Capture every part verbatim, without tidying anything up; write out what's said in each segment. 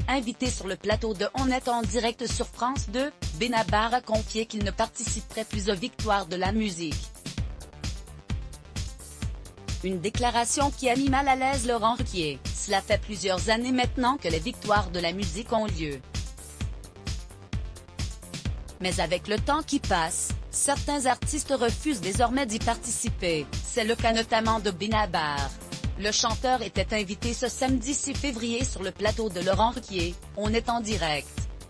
Invité sur le plateau de On est en direct sur France deux, Benabar a confié qu'il ne participerait plus aux victoires de la musique. Une déclaration qui a mis mal à l'aise Laurent Ruquier. Cela fait plusieurs années maintenant que les victoires de la musique ont lieu. Mais avec le temps qui passe, certains artistes refusent désormais d'y participer. C'est le cas notamment de Benabar. Le chanteur était invité ce samedi six février sur le plateau de Laurent Ruquier, On est en direct.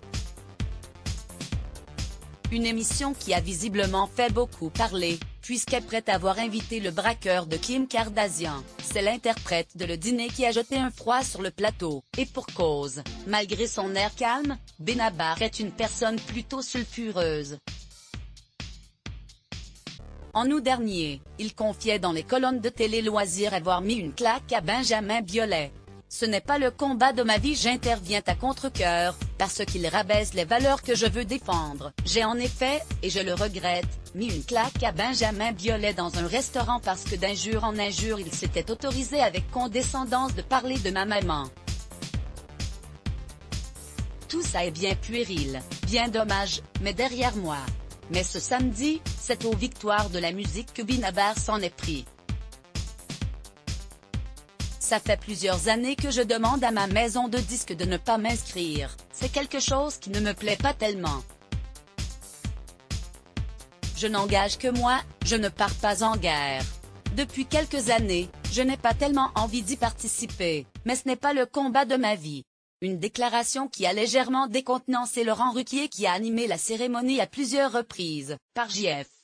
Une émission qui a visiblement fait beaucoup parler, puisqu'après avoir invité le braqueur de Kim Kardashian, c'est l'interprète de Le Dîner qui a jeté un froid sur le plateau, et pour cause. Malgré son air calme, Benabar est une personne plutôt sulfureuse. En août dernier, il confiait dans les colonnes de Télé Loisirs avoir mis une claque à Benjamin Biolay. Ce n'est pas le combat de ma vie, j'interviens à contre-cœur, parce qu'il rabaisse les valeurs que je veux défendre. J'ai en effet, et je le regrette, mis une claque à Benjamin Biolay dans un restaurant parce que d'injure en injure il s'était autorisé avec condescendance de parler de ma maman. Tout ça est bien puéril, bien dommage, mais derrière moi. Mais ce samedi, c'est aux victoires de la musique que Benabar s'en est pris. Ça fait plusieurs années que je demande à ma maison de disques de ne pas m'inscrire, c'est quelque chose qui ne me plaît pas tellement. Je n'engage que moi, je ne pars pas en guerre. Depuis quelques années, je n'ai pas tellement envie d'y participer, mais ce n'est pas le combat de ma vie. Une déclaration qui a légèrement décontenancé Laurent Ruquier qui a animé la cérémonie à plusieurs reprises, par J F.